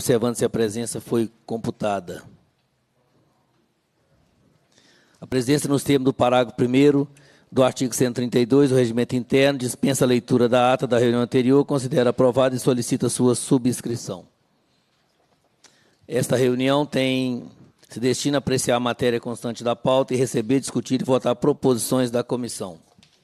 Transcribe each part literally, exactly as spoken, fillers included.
observando se a presença foi computada. A presidência, nos termos do parágrafo primeiro do artigo cento e trinta e dois do Regimento Interno, dispensa a leitura da ata da reunião anterior, considera aprovada e solicita sua subscrição. Esta reunião tem, se destina a apreciar a matéria constante da pauta e receber, discutir e votar proposições da comissão.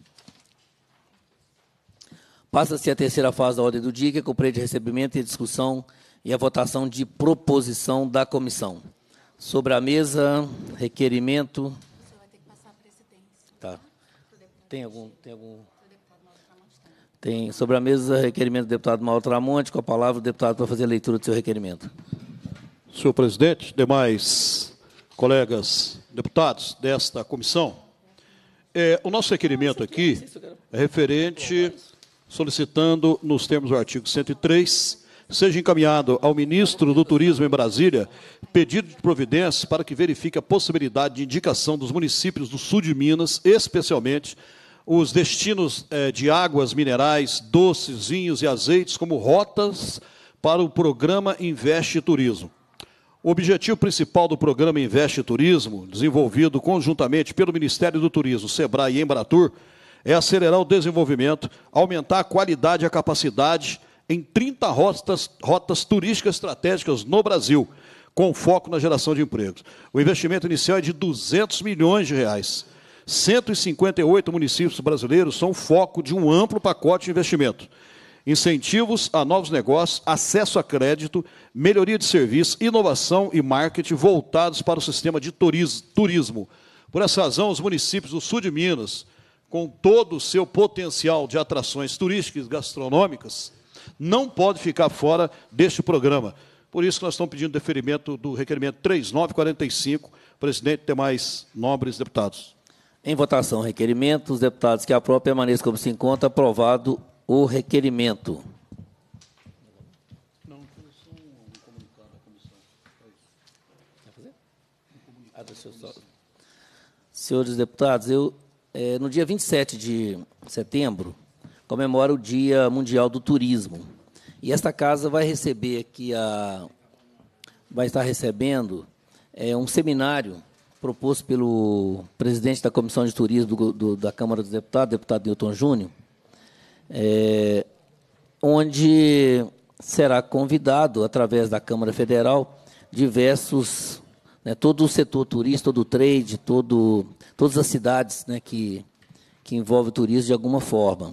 Passa-se a terceira fase da ordem do dia, que compreende recebimento e discussão e a votação de proposição da comissão. Sobre a mesa, requerimento... Você vai ter que passar a presidência. Tá. Tem algum... Tem algum... Tem, sobre a mesa, requerimento do deputado Mauro Tramonte, com a palavra o deputado para fazer a leitura do seu requerimento. Senhor presidente, demais colegas deputados desta comissão, é, o nosso requerimento aqui é referente, solicitando, nos termos do artigo cento e três, seja encaminhado ao ministro do Turismo em Brasília pedido de providências para que verifique a possibilidade de indicação dos municípios do sul de Minas, especialmente os destinos eh, de águas minerais, doces, vinhos e azeites, como rotas para o programa Investe Turismo. O objetivo principal do programa Investe Turismo, desenvolvido conjuntamente pelo Ministério do Turismo, SEBRAE e Embratur, é acelerar o desenvolvimento, aumentar a qualidade e a capacidade em trinta rotas, rotas turísticas estratégicas no Brasil, com foco na geração de empregos. O investimento inicial é de duzentos milhões de reais. cento e cinquenta e oito municípios brasileiros são foco de um amplo pacote de investimento. Incentivos a novos negócios, acesso a crédito, melhoria de serviço, inovação e marketing voltados para o sistema de turismo. Por essa razão, os municípios do sul de Minas, com todo o seu potencial de atrações turísticas e gastronômicas, não podem ficar fora deste programa. Por isso que nós estamos pedindo deferimento do requerimento três mil novecentos e quarenta e cinco, presidente e demais nobres deputados. Em votação, requerimento, os deputados que aprovam permaneçam como se encontra, aprovado o requerimento. Não, só um comunicado da comissão. Quer fazer? Ah, deixa eu só... Senhores deputados, eu, é, no dia vinte e sete de setembro, comemora o Dia Mundial do Turismo. E esta casa vai receber aqui, a, vai estar recebendo é, um seminário proposto pelo presidente da Comissão de Turismo do, do, da Câmara dos Deputados, deputado Newton Júnior, é, onde será convidado, através da Câmara Federal, diversos, né, todo o setor turístico, todo o trade, todo, todas as cidades, né, que, que envolvem o turismo de alguma forma.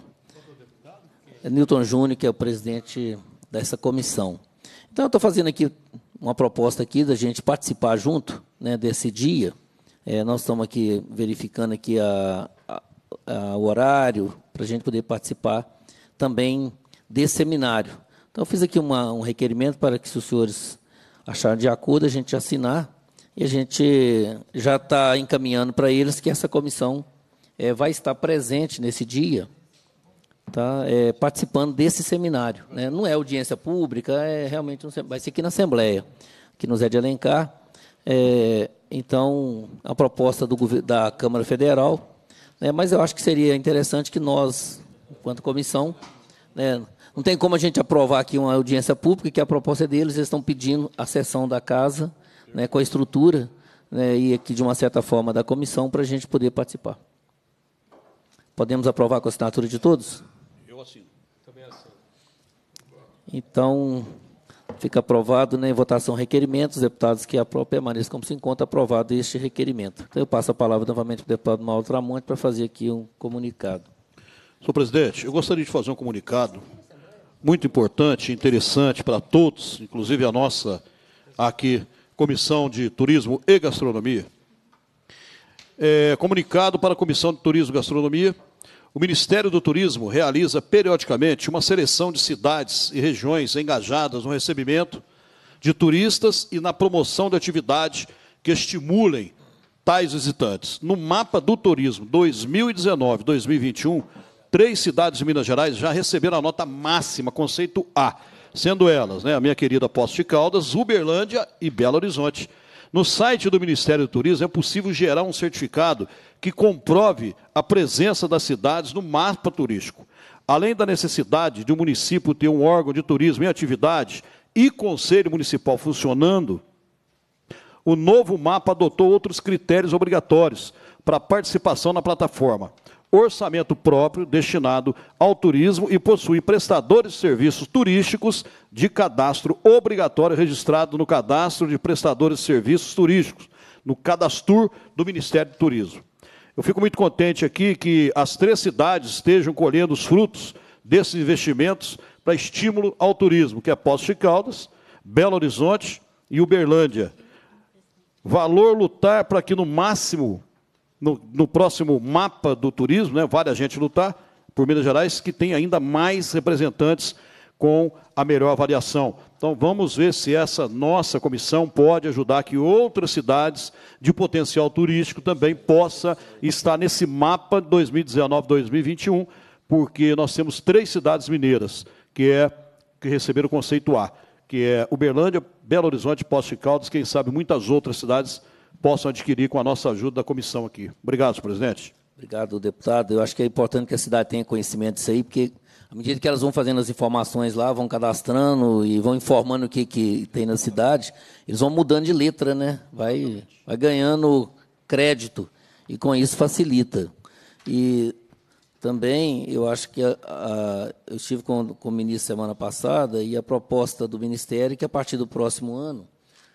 É Newton Júnior, que é o presidente dessa comissão. Então, eu estou fazendo aqui uma proposta aqui da gente participar junto, né, desse dia. É, nós estamos aqui verificando aqui a, a, a, o horário para a gente poder participar também desse seminário. Então, eu fiz aqui uma, um requerimento para que, se os senhores acharem de acordo, a gente assinar, e a gente já está encaminhando para eles que essa comissão é, vai estar presente nesse dia, tá, é, participando desse seminário, né? Não é audiência pública, é realmente um, vai ser aqui na Assembleia, aqui no Zé de Alencar. É, então, a proposta do, da Câmara Federal, né, mas eu acho que seria interessante que nós, enquanto comissão, né, não tem como a gente aprovar aqui uma audiência pública, que a proposta deles, eles estão pedindo a sessão da casa, né, com a estrutura, né, e aqui, de uma certa forma, da comissão, para a gente poder participar. Podemos aprovar com a assinatura de todos? Eu assino. Também assino. Então, fica aprovado, né, em votação requerimento. Os deputados que aprovam permaneçam como se encontra aprovado este requerimento. Então, eu passo a palavra novamente para o deputado Mauro Tramonte para fazer aqui um comunicado. Senhor presidente, eu gostaria de fazer um comunicado muito importante, interessante para todos, inclusive a nossa aqui, Comissão de Turismo e Gastronomia. É, comunicado para a Comissão de Turismo e Gastronomia, o Ministério do Turismo realiza periodicamente uma seleção de cidades e regiões engajadas no recebimento de turistas e na promoção de atividades que estimulem tais visitantes. No mapa do turismo dois mil e dezenove a dois mil e vinte e um, três cidades de Minas Gerais já receberam a nota máxima, conceito A, sendo elas, né, a minha querida Poços de Caldas, Uberlândia e Belo Horizonte. No site do Ministério do Turismo é possível gerar um certificado que comprove a presença das cidades no mapa turístico. Além da necessidade de um município ter um órgão de turismo em atividade e Conselho Municipal funcionando, o novo mapa adotou outros critérios obrigatórios para participação na plataforma. Orçamento próprio destinado ao turismo e possui prestadores de serviços turísticos de cadastro obrigatório registrado no Cadastro de Prestadores de Serviços Turísticos, no Cadastur do Ministério do Turismo. Eu fico muito contente aqui que as três cidades estejam colhendo os frutos desses investimentos para estímulo ao turismo, que é Poços de Caldas, Belo Horizonte e Uberlândia. Valor lutar para que, no máximo, no, no próximo mapa do turismo, né, vale a gente lutar por Minas Gerais, que tem ainda mais representantes com a melhor avaliação. Então, vamos ver se essa nossa comissão pode ajudar que outras cidades de potencial turístico também possa estar nesse mapa dois mil e dezenove, dois mil e vinte e um, porque nós temos três cidades mineiras que, é, que receberam o conceito A, que é Uberlândia, Belo Horizonte, Poços de Caldas, quem sabe muitas outras cidades possam adquirir com a nossa ajuda da comissão aqui. Obrigado, senhor presidente. Obrigado, deputado. Eu acho que é importante que a cidade tenha conhecimento disso aí, porque, à medida que elas vão fazendo as informações lá, vão cadastrando e vão informando o que, que tem na cidade, eles vão mudando de letra, né? Vai, vai ganhando crédito, e com isso facilita. E também, eu acho que a, a, eu estive com, com o ministro semana passada, e a proposta do Ministério é que, a partir do próximo ano,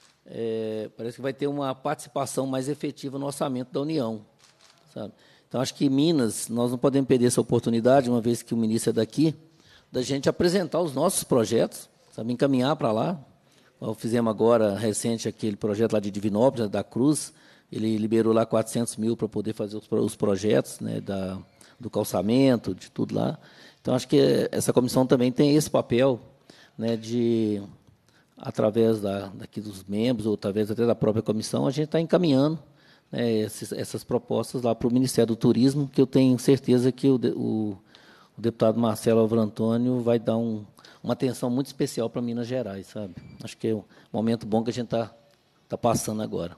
é, parece que vai ter uma participação mais efetiva no orçamento da União, sabe? Então, acho que Minas, nós não podemos perder essa oportunidade, uma vez que o ministro é daqui, da gente apresentar os nossos projetos, sabe, encaminhar para lá. Nós fizemos agora, recente, aquele projeto lá de Divinópolis, da Cruz, ele liberou lá quatrocentos mil para poder fazer os, os projetos, né, da, do calçamento, de tudo lá. Então, acho que essa comissão também tem esse papel, né, de, através da, daqui dos membros, ou através até da própria comissão, a gente está encaminhando, né, esses, essas propostas lá para o Ministério do Turismo, que eu tenho certeza que o, o, o deputado Marcelo Álvaro Antônio vai dar um, uma atenção muito especial para Minas Gerais, sabe? Acho que é um momento bom que a gente está tá passando agora.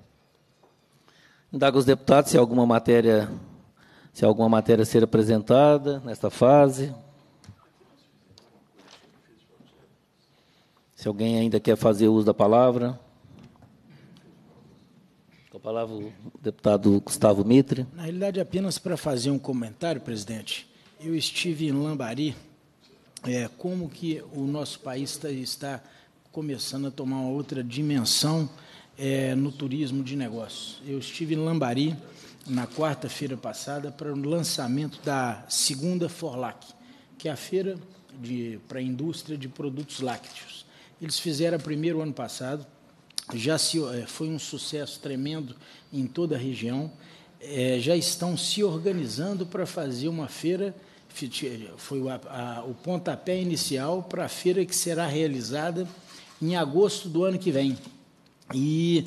Indago os deputados se alguma matéria, se alguma matéria ser apresentada nesta fase. Se alguém ainda quer fazer uso da palavra. Com a palavra o deputado Gustavo Mitre. Na realidade, apenas para fazer um comentário, presidente, eu estive em Lambari, é, como que o nosso país está, está começando a tomar uma outra dimensão é, no turismo de negócios. Eu estive em Lambari na quarta-feira passada para o lançamento da segunda Forlac, que é a feira para a indústria de produtos lácteos. Eles fizeram a primeira o ano passado, já se, foi um sucesso tremendo em toda a região, é, já estão se organizando para fazer uma feira, foi a, a, o pontapé inicial para a feira que será realizada em agosto do ano que vem. E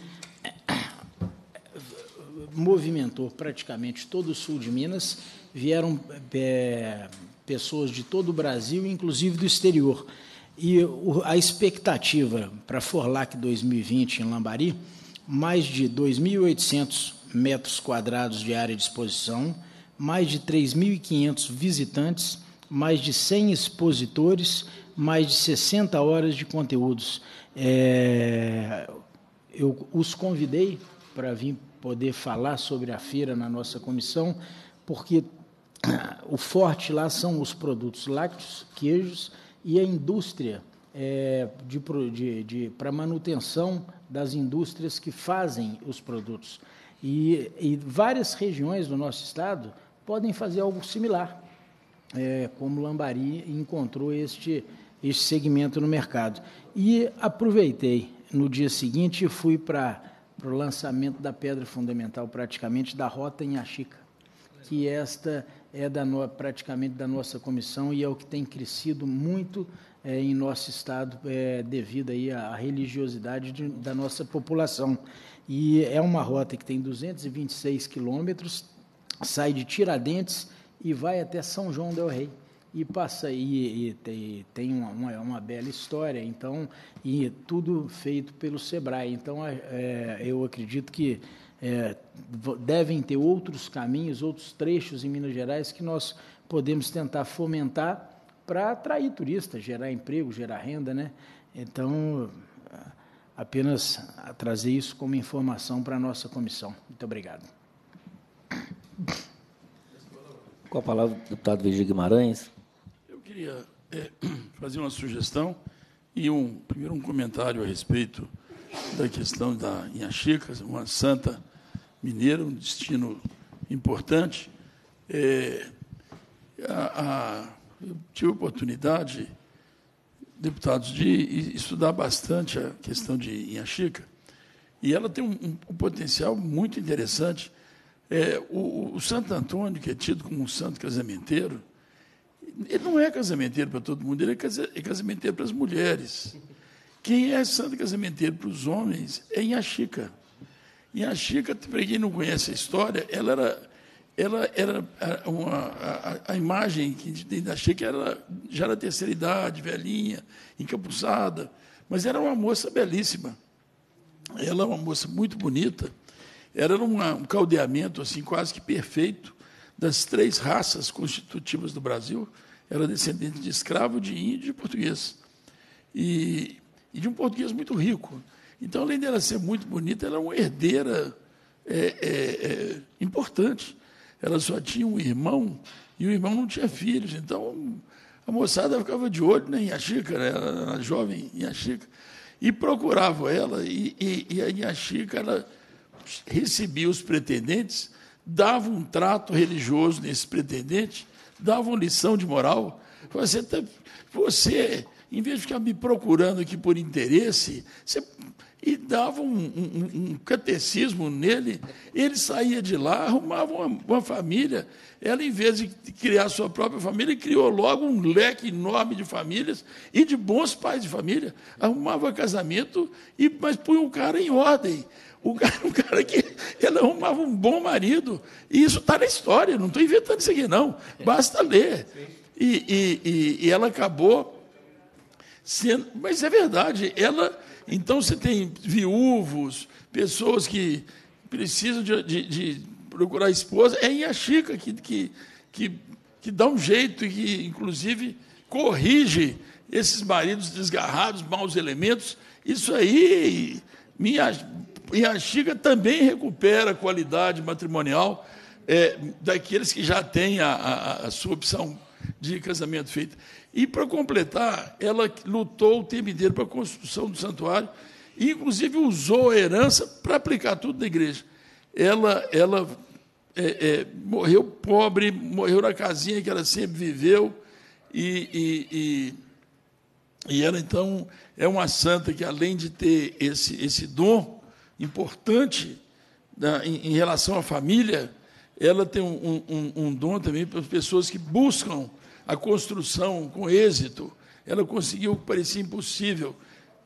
movimentou praticamente todo o sul de Minas, vieram é, pessoas de todo o Brasil, inclusive do exterior. E a expectativa para a Forlac dois mil e vinte em Lambari, mais de dois mil e oitocentos metros quadrados de área de exposição, mais de três mil e quinhentos visitantes, mais de cem expositores, mais de sessenta horas de conteúdos. É, eu os convidei para vir poder falar sobre a feira na nossa comissão, porque o forte lá são os produtos lácteos, queijos, e a indústria é, de, de, de, para manutenção das indústrias que fazem os produtos. E, e várias regiões do nosso estado podem fazer algo similar, é, como Lambari encontrou este, este segmento no mercado. E aproveitei, no dia seguinte, e fui para, para o lançamento da pedra fundamental, praticamente, da Rota Inhaxica, que esta é da no, praticamente da nossa comissão e é o que tem crescido muito é, em nosso estado é, devido aí à religiosidade de, da nossa população. E é uma rota que tem duzentos e vinte e seis quilômetros, sai de Tiradentes e vai até São João del Rei. E passa aí, e tem, tem uma, uma, uma bela história, então, e tudo feito pelo SEBRAE. Então, é, eu acredito que É, devem ter outros caminhos, outros trechos em Minas Gerais que nós podemos tentar fomentar para atrair turistas, gerar emprego, gerar renda, né? Então, apenas trazer isso como informação para a nossa comissão. Muito obrigado. Com a palavra, o deputado Virgílio Guimarães. Eu queria é, fazer uma sugestão e, um, primeiro, um comentário a respeito da questão da Inhaxica, uma santa mineira, um destino importante. É, a, a, eu tive a oportunidade, deputados, de estudar bastante a questão de Inhaxica, e ela tem um, um, um potencial muito interessante. É, o, o Santo Antônio, que é tido como um santo casamenteiro, ele não é casamenteiro para todo mundo, ele é, casa, é casamenteiro para as mulheres. Quem é santo casamenteiro para os homens é Inhaxica. Inhaxica, para quem não conhece a história, ela era, ela era uma, a, a imagem que a gente tem da Inhaxica era, já era terceira idade, velhinha, encapuçada, mas era uma moça belíssima. Ela é uma moça muito bonita. Era uma, um caldeamento assim, quase que perfeito das três raças constitutivas do Brasil. Era descendente de escravo, de índio e de português. E, e de um português muito rico. Então, além dela ser muito bonita, ela é uma herdeira é, é, é, importante. Ela só tinha um irmão e o irmão não tinha filhos. Então, a moçada ficava de olho na Inhaxica, né? Ela era jovem Inhaxica, e procurava ela. E, e, e a Inhaxica, ela recebia os pretendentes, dava um trato religioso nesses pretendentes, dava uma lição de moral. Você, tá, você em vez de ficar me procurando aqui por interesse, você, e dava um, um, um catecismo nele, ele saía de lá, arrumava uma, uma família. Ela, em vez de criar sua própria família, criou logo um leque enorme de famílias e de bons pais de família. Arrumava casamento, e, mas punha o cara em ordem. O cara, o cara que ela arrumava um bom marido, e isso está na história, não estou inventando isso aqui, não. Basta ler. E, e, e, e ela acabou sendo. Mas é verdade, ela. Então você tem viúvos, pessoas que precisam de, de, de procurar esposa, é Inhaxica que, que, que, que dá um jeito, que, inclusive, corrige esses maridos desgarrados, maus elementos. Isso aí, minha. Inhaxica também recupera a qualidade matrimonial é, daqueles que já têm a, a, a sua opção de casamento feita. E, para completar, ela lutou o tempo inteiro para a construção do santuário e, inclusive, usou a herança para aplicar tudo na igreja. Ela, ela é, é, morreu pobre, morreu na casinha que ela sempre viveu, e, e, e, e ela, então, é uma santa que, além de ter esse, esse dom importante da, em, em relação à família, ela tem um, um, um dom também para as pessoas que buscam a construção com êxito. Ela conseguiu o que parecia impossível,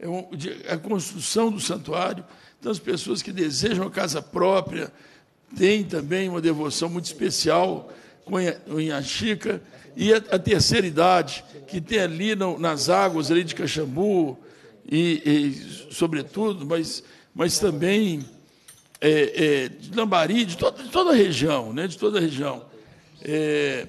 a construção do santuário. Então, as pessoas que desejam a casa própria têm também uma devoção muito especial com a Inhaxica. E a, a terceira idade, que tem ali no, nas águas ali de Caxambu, e, e sobretudo, mas, mas também é, é, de Lambari, de toda, de toda a região, né, de toda a região. É,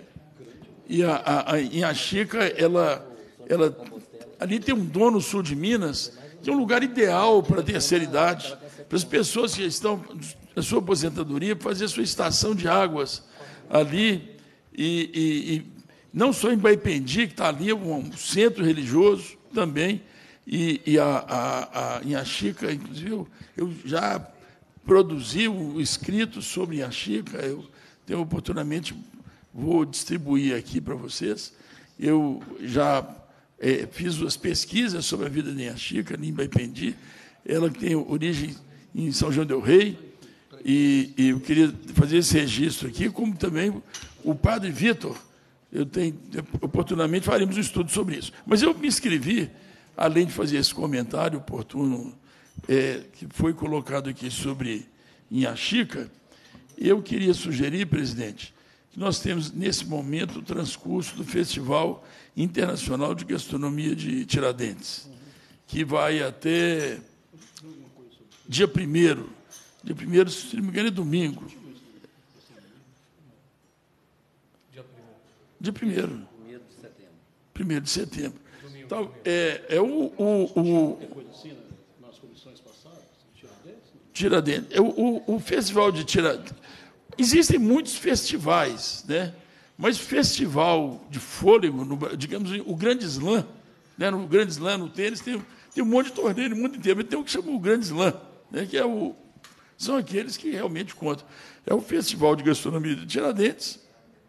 e a, a, a Inhaxica, ela, ela, ali tem um dom no sul de Minas, que é um lugar ideal para a terceira idade, para as pessoas que estão na sua aposentadoria, para fazer a sua estação de águas ali, e, e, e não só em Baipendi, que está ali, um centro religioso também, e, e a, a, a Inhaxica, inclusive, eu, eu já produzi um escrito sobre Inhaxica, eu tenho oportunamente, vou distribuir aqui para vocês. Eu já é, fiz as pesquisas sobre a vida de Inhaxica, em Baipendi, ela tem origem em São João del Rei, e, e eu queria fazer esse registro aqui, como também o padre Vitor, eu tenho, oportunamente faremos um estudo sobre isso. Mas eu me inscrevi, além de fazer esse comentário oportuno é, que foi colocado aqui sobre Inhaxica, eu queria sugerir, presidente, que nós temos, nesse momento, o transcurso do Festival Internacional de Gastronomia de Tiradentes, que vai até dia primeiro. Dia primeiro, se não me engano, é domingo. Dia primeiro. Primeiro de setembro. Primeiro de setembro. Domingo. Tal, é, é o... o, o Tiradentes. É o, o, o festival de Tiradentes. Existem muitos festivais, né? Mas festival de fôlego, no, digamos, o Grande Slam, né? No Grande Slam, no tênis, tem, tem um monte de torneio no mundo inteiro, mas tem um que chama o Grande Slam, né? Que é o, são aqueles que realmente contam. É o Festival de Gastronomia de Tiradentes,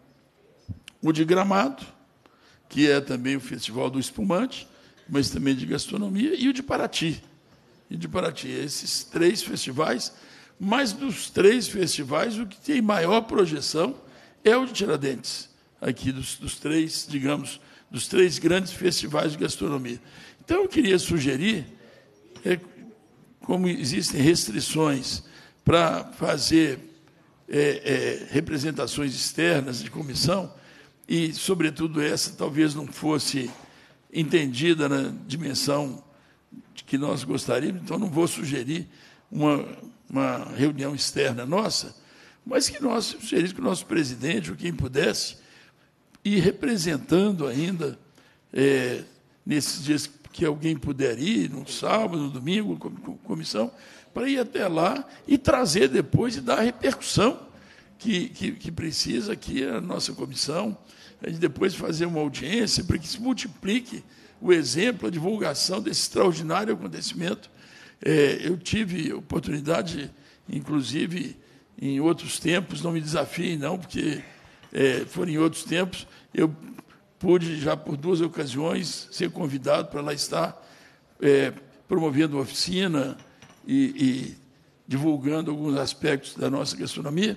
o de Gramado, que é também o Festival do Espumante, mas também de gastronomia, e o de Paraty. E de Paraty. Esses três festivais, mas dos três festivais, o que tem maior projeção é o de Tiradentes, aqui dos, dos três, digamos, dos três grandes festivais de gastronomia. Então, eu queria sugerir, é, como existem restrições para fazer é, é, representações externas de comissão, e, sobretudo, essa talvez não fosse entendida na dimensão que nós gostaríamos, então não vou sugerir uma, uma reunião externa nossa, mas que nós sugerimos que o nosso presidente, ou quem pudesse, ir representando ainda, é, nesses dias que alguém puder ir, no sábado, no domingo, com comissão, para ir até lá e trazer depois e dar a repercussão que, que, que precisa aqui a nossa comissão, a gente depois fazer uma audiência para que se multiplique o exemplo, a divulgação desse extraordinário acontecimento. É, eu tive oportunidade, inclusive, em outros tempos, não me desafiem, não, porque é, foram em outros tempos, eu pude, já por duas ocasiões, ser convidado para lá estar, é, promovendo uma oficina e, e divulgando alguns aspectos da nossa gastronomia.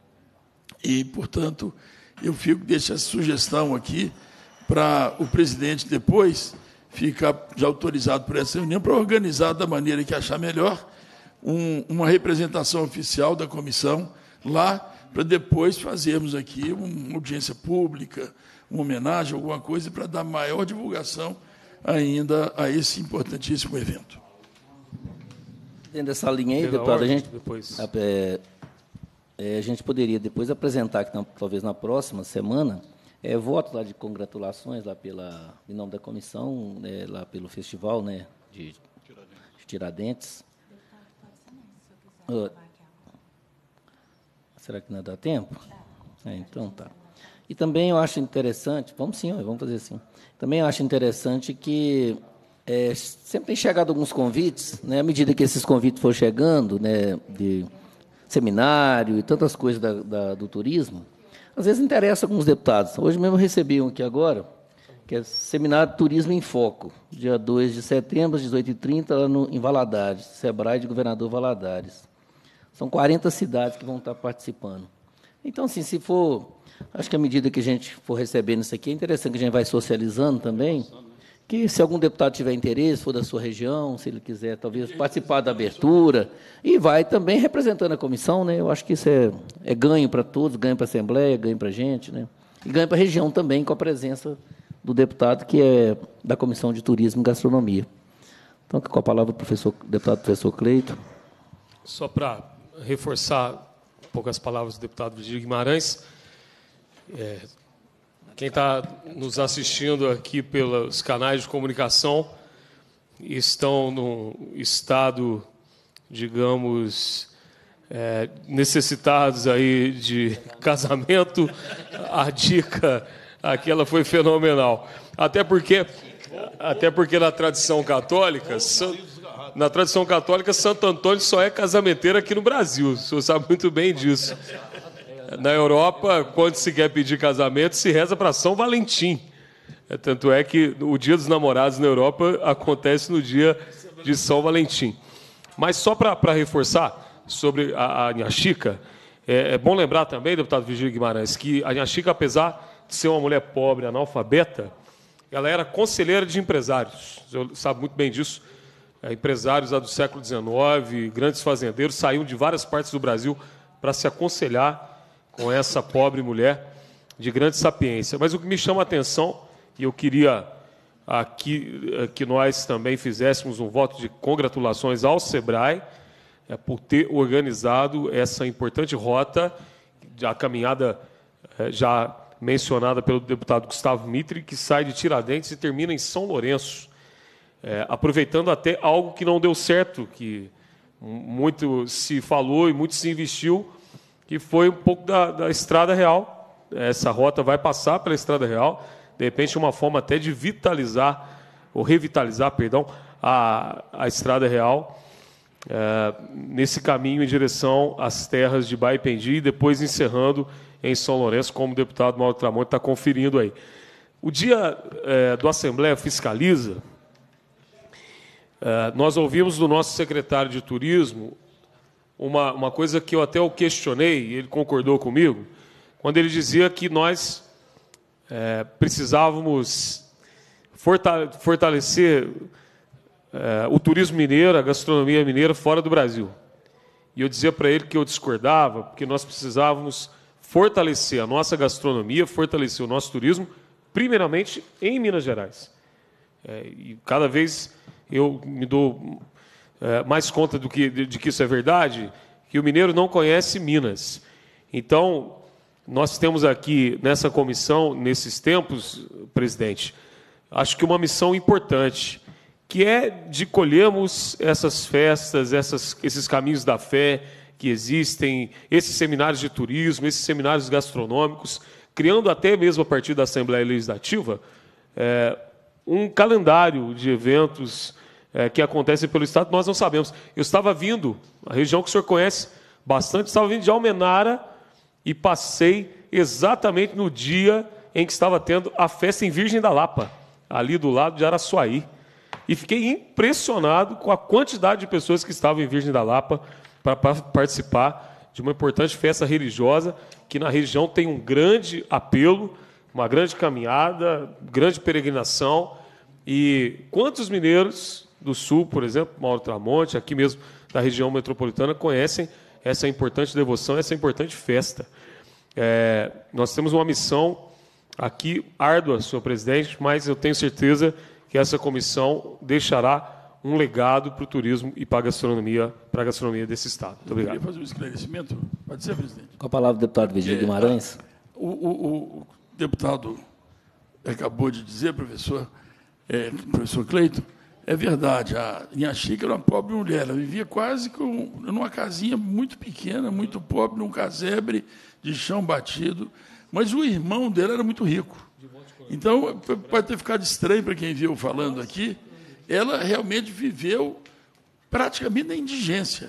E, portanto, eu fico, deixo essa sugestão aqui para o presidente depois ficar já autorizado por essa reunião para organizar da maneira que achar melhor um, uma representação oficial da comissão lá, para depois fazermos aqui uma audiência pública, uma homenagem, alguma coisa, para dar maior divulgação ainda a esse importantíssimo evento. Dentro dessa linha aí, deputado, a gente, depois. É, é, a gente poderia depois apresentar, aqui, na, talvez na próxima semana, é, voto lá de congratulações lá pela, em nome da comissão, né, lá pelo festival, né, de, de Tiradentes. Uh, será que não dá tempo? É, então tá. E também eu acho interessante, vamos sim, vamos fazer assim. Também eu acho interessante que é, sempre tem chegado alguns convites, né, à medida que esses convites for chegando, né, de seminário e tantas coisas da, da, do turismo, às vezes interessa alguns deputados. Hoje mesmo eu recebi um aqui agora, que é Seminário Turismo em Foco, dia dois de setembro, às dezoito e trinta, lá no, em Valadares, Sebrae de Governador Valadares. São quarenta cidades que vão estar participando. Então, assim, se for... Acho que à medida que a gente for recebendo isso aqui, é interessante que a gente vai socializando também, que se algum deputado tiver interesse, for da sua região, se ele quiser, talvez, participar da abertura, e vai também representando a comissão, né? Eu acho que isso é, é ganho para todos, ganho para a Assembleia, ganho para a gente, né? E ganho para a região também, com a presença do deputado, que é da Comissão de Turismo e Gastronomia. Então, com a palavra o professor, deputado professor Cleito. Só para reforçar um pouco as palavras do deputado Virgílio Guimarães, é, quem está nos assistindo aqui pelos canais de comunicação estão num estado, digamos, é, necessitados aí de casamento. A dica aquela foi fenomenal. Até porque, até porque na tradição católica, na tradição católica, Santo Antônio só é casamenteiro aqui no Brasil. O senhor sabe muito bem disso. Na Europa, quando se quer pedir casamento, se reza para São Valentim. Tanto é que o Dia dos Namorados na Europa acontece no dia de São Valentim. Mas só para reforçar sobre a, a Inhaxica, é, é bom lembrar também, deputado Virgílio Guimarães, que a Inhaxica, apesar de ser uma mulher pobre, analfabeta, ela era conselheira de empresários. O senhor sabe muito bem disso. É, empresários lá do século dezenove, grandes fazendeiros, saíam de várias partes do Brasil para se aconselhar com essa pobre mulher de grande sapiência. Mas o que me chama a atenção, e eu queria aqui que nós também fizéssemos um voto de congratulações ao Sebrae, é, por ter organizado essa importante rota, a caminhada é, já mencionada pelo deputado Gustavo Mitre, que sai de Tiradentes e termina em São Lourenço, é, aproveitando até algo que não deu certo, que muito se falou e muito se investiu, que foi um pouco da, da Estrada Real. Essa rota vai passar pela Estrada Real, de repente uma forma até de vitalizar, ou revitalizar, perdão, a, a Estrada Real, é, nesse caminho em direção às terras de Baipendi, e depois encerrando em São Lourenço, como o deputado Mauro Tramonte está conferindo aí. O dia é, do Assembleia Fiscaliza, é, nós ouvimos do nosso secretário de Turismo uma, uma coisa que eu até o questionei, e ele concordou comigo, quando ele dizia que nós é, precisávamos fortalecer é, o turismo mineiro, a gastronomia mineira fora do Brasil. E eu dizia para ele que eu discordava, porque nós precisávamos fortalecer a nossa gastronomia, fortalecer o nosso turismo, primeiramente em Minas Gerais. É, e cada vez eu me dou é, mais conta do que, de, de que isso é verdade, que o mineiro não conhece Minas. Então, nós temos aqui, nessa comissão, nesses tempos, presidente, acho que uma missão importante, que é de colhermos essas festas, essas, esses caminhos da fé que existem, esses seminários de turismo, esses seminários gastronômicos, criando até mesmo a partir da Assembleia Legislativa é, um calendário de eventos é, que acontecem pelo Estado, nós não sabemos. Eu estava vindo, a região que o senhor conhece bastante, estava vindo de Almenara e passei exatamente no dia em que estava tendo a festa em Virgem da Lapa, ali do lado de Araçuaí. E fiquei impressionado com a quantidade de pessoas que estavam em Virgem da Lapa para participar de uma importante festa religiosa que na região tem um grande apelo, uma grande caminhada, grande peregrinação. E quantos mineiros do Sul, por exemplo, Mauro Tramonte, aqui mesmo da região metropolitana, conhecem essa importante devoção, essa importante festa? É, nós temos uma missão aqui árdua, senhor presidente, mas eu tenho certeza que essa comissão deixará um legado para o turismo e para a gastronomia, para a gastronomia desse Estado. Muito obrigado. Eu queria fazer um esclarecimento. Pode ser, presidente? Com a palavra, o deputado Virgílio Guimarães. O, o, o deputado acabou de dizer, professor, é, professor Cleiton, é verdade, a Inha Chica era uma pobre mulher, ela vivia quase com, numa casinha muito pequena, muito pobre, num casebre de chão batido, mas o irmão dela era muito rico. Então, pode ter ficado estranho para quem viu falando aqui, ela realmente viveu praticamente na indigência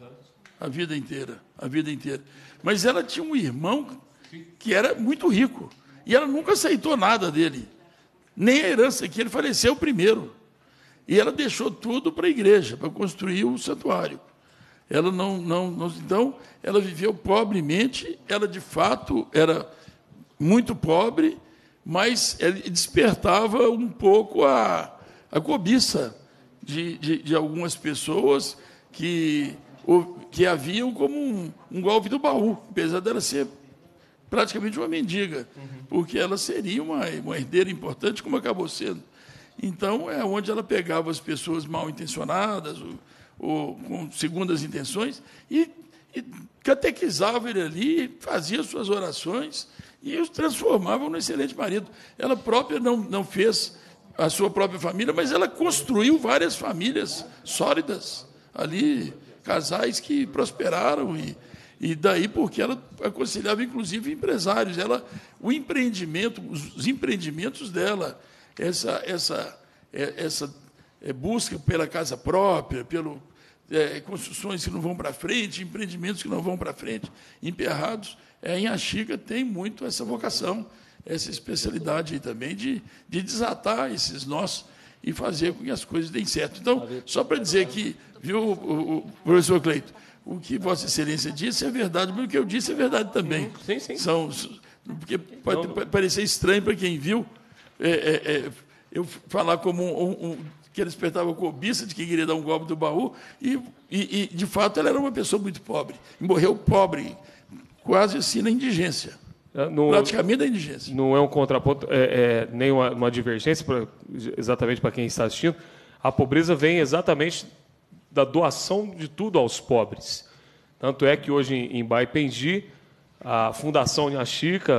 a vida inteira, a vida inteira. Mas ela tinha um irmão que era muito rico, e ela nunca aceitou nada dele, nem a herança, que ele faleceu primeiro. E ela deixou tudo para a igreja, para construir o santuário. Ela não, não, não, então, ela viveu pobremente, ela, de fato, era muito pobre, mas ele despertava um pouco a, a cobiça de, de, de algumas pessoas que, que a viam como um, um golpe do baú, apesar dela ser praticamente uma mendiga, uhum. porque ela seria uma, uma herdeira importante, como acabou sendo. Então, é onde ela pegava as pessoas mal intencionadas, ou, ou com segundas intenções, e, e catequizava ele ali, fazia suas orações, e os transformava num excelente marido. Ela própria não, não fez a sua própria família, mas ela construiu várias famílias sólidas ali, casais que prosperaram, e, e daí porque ela aconselhava, inclusive, empresários. Ela, o empreendimento, os empreendimentos dela, essa, essa, essa busca pela casa própria, pelo, é, construções que não vão para frente, empreendimentos que não vão para frente, emperrados, é, em Inha Chica tem muito essa vocação, essa especialidade aí também de, de desatar esses nós e fazer com que as coisas deem certo. Então, só para dizer que, viu, o, o professor Cleiton, o que Vossa Excelência disse é verdade, mas o que eu disse é verdade também. Sim, sim. São, porque pode não, parecer estranho para quem viu, é, é, é, eu falar como um, um, que ela despertava cobiça de que queria dar um golpe do baú, e, e, e, de fato, ela era uma pessoa muito pobre, e morreu pobre, quase assim na indigência. Não, praticamente da indigência. Não é um contraponto, é, é, nem uma, uma divergência, pra, exatamente para quem está assistindo. A pobreza vem exatamente da doação de tudo aos pobres. Tanto é que hoje, em, em Baipendi, a Fundação Inha Chica,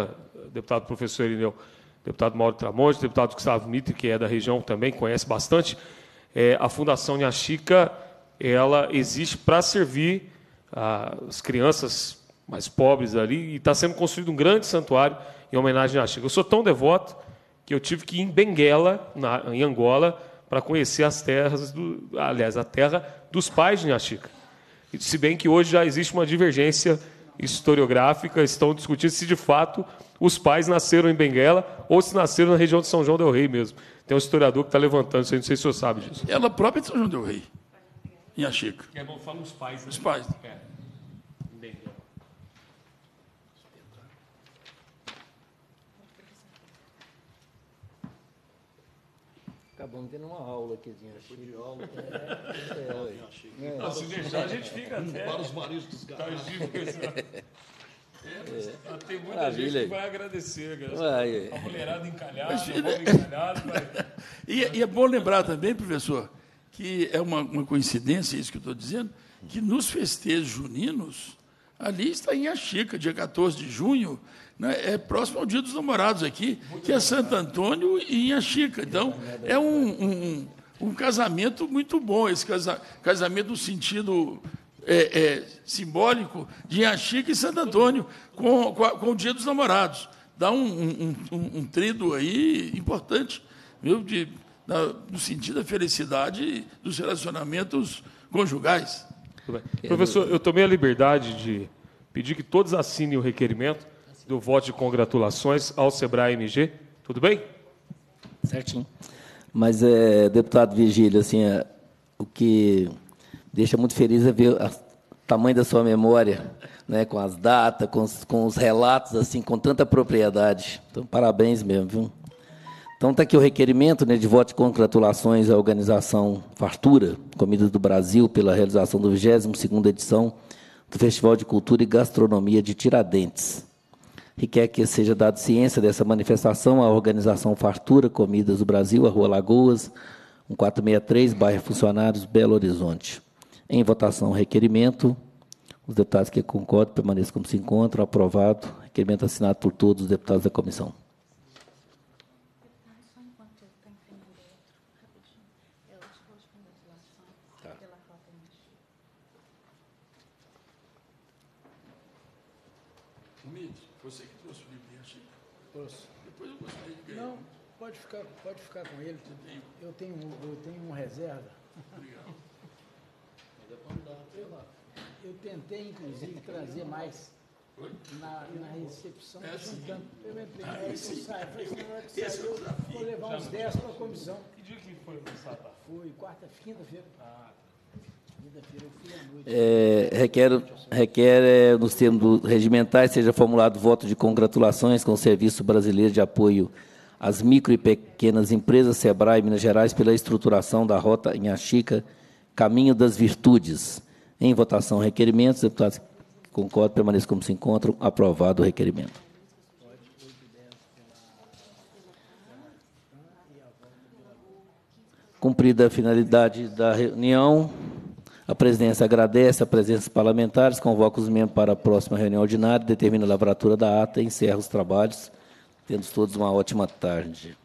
deputado professor Irineu, deputado Mauro Tramonte, deputado Gustavo Mitre, que é da região também, conhece bastante, é, a Fundação Inhaxica, ela existe para servir as crianças mais pobres ali, e está sendo construído um grande santuário em homenagem à Inhaxica. Eu sou tão devoto que eu tive que ir em Benguela, na, em Angola, para conhecer as terras, do, aliás, a terra dos pais de Inhaxica. Se bem que hoje já existe uma divergência historiográfica, estão discutindo se, de fato, os pais nasceram em Benguela ou se nasceram na região de São João del Rei mesmo. Tem um historiador que está levantando isso aí, não sei se o senhor sabe disso. Ela própria é de São João del Rei, Inhaxica. É bom falar os pais. Né? Os pais. É. Benguela. Acabamos tendo uma aula aqui de Inhaxica. De aula. É, é, é. Se deixar, a gente fica até... Para os maridos dos gatos. É, tem muita Maravilha. gente que vai agradecer. Vai. A mulherada encalhada, o homem encalhado. Vai... E, e é bom lembrar também, professor, que é uma, uma coincidência isso que eu estou dizendo, que nos festejos juninos, ali está em Inhaxica, dia quatorze de junho, né, é próximo ao Dia dos Namorados aqui, que é Santo Antônio e Inhaxica. Então, é um, um, um casamento muito bom, esse casa, casamento no sentido é, é, simbólico de Inhaxica e Santo Antônio, com, com, a, com o Dia dos Namorados. Dá um, um, um, um tríduo aí importante, viu, de, da, no sentido da felicidade dos relacionamentos conjugais. Professor, eu tomei a liberdade de pedir que todos assinem o requerimento do voto de congratulações ao Sebrae M G. Tudo bem? Certinho. Mas, é, deputado Virgílio, assim, é, o que deixa muito feliz é ver o tamanho da sua memória, né, com as datas, com os, com os relatos, assim, com tanta propriedade. Então, parabéns mesmo, viu? Então, está aqui o requerimento, né, de voto de congratulações à organização Fartura, Comidas do Brasil, pela realização da vigésima segunda edição do Festival de Cultura e Gastronomia de Tiradentes. Requer que seja dado ciência dessa manifestação à organização Fartura, Comidas do Brasil, a Rua Lagoas, um quatro seis três, bairro Funcionários, Belo Horizonte. Em votação, o requerimento. Os deputados que concordam permaneçam como se encontram. Aprovado. Requerimento assinado por todos os deputados da comissão. Você que trouxe o livro de Inhaxica? Trouxe. Depois eu gostaria de ganhar. Não, pode ficar, pode ficar com ele. Eu tenho, eu tenho um reserva. Obrigado. Eu, eu tentei, inclusive, trazer mais na, na recepção. É assim. Juntando. Eu entrei, na hora que eu saio, falei assim, na hora que saiu, vou levar uns dez para a comissão. Que dia que foi lançado? Foi quarta, quinta-feira. Ah, quinta-feira eu fui à noite. É, requer, requer é, nos termos regimentais, seja formulado voto de congratulações com o Serviço Brasileiro de Apoio às Micro e Pequenas Empresas, Sebrae, Minas Gerais, pela estruturação da Rota Inhaxica, Caminho das Virtudes. Em votação, requerimentos. Deputados que concordam, permaneçam como se encontram. Aprovado o requerimento. Cumprida a finalidade da reunião, a presidência agradece a presença dos parlamentares, convoca os membros para a próxima reunião ordinária, determina a lavratura da ata e encerra os trabalhos. Temos todos uma ótima tarde.